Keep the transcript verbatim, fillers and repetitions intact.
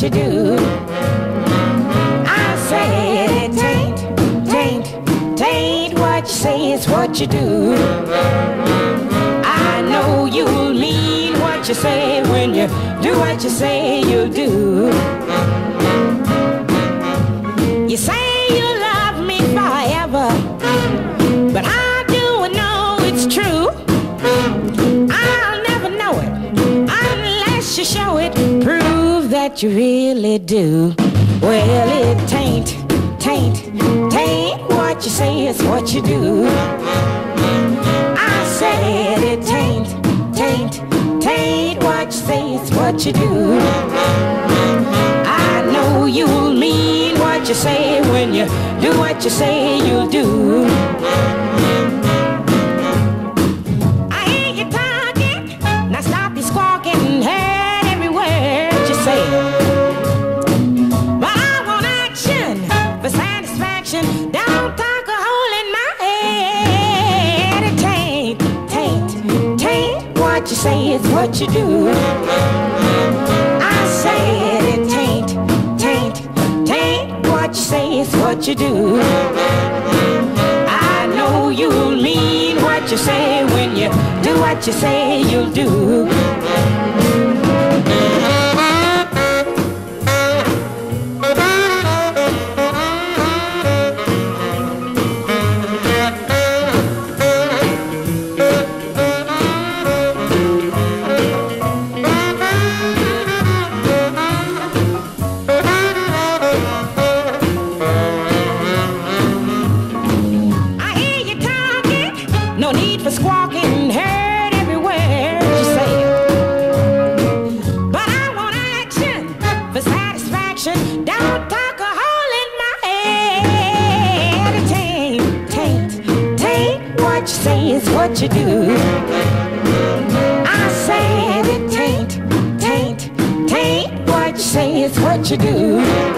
what you do. I said it ain't, tain't, tain't what you say, it's what you do. I know you'll mean what you say when you do what you say you'll do. You say you love me forever, but I do know it's true. I'll never know it unless you show it, prove that you really do. Well, it tain't, tain't, tain't what you say, it's what you do. I said it tain't, tain't, tain't what you say, it's what you do. I know you'll mean what you say when you do what you say you'll do. I hear you talking, now stop your squawking, heard every word you say. But I want action for satisfaction, don't talk a hole in my head. It tain't, tain't, tain't what you say, it's what you do. I said it tain't, tain't, tain't what you say, it's what you do. I know you'll mean what you say when you do what you say you'll do. No need for squawking, heard every word you say. But I want action for satisfaction, don't talk a hole in my head. It tain't, tain't, tain't what you say, is what you do. I said it tain't, tain't, tain't what you say, is what you do.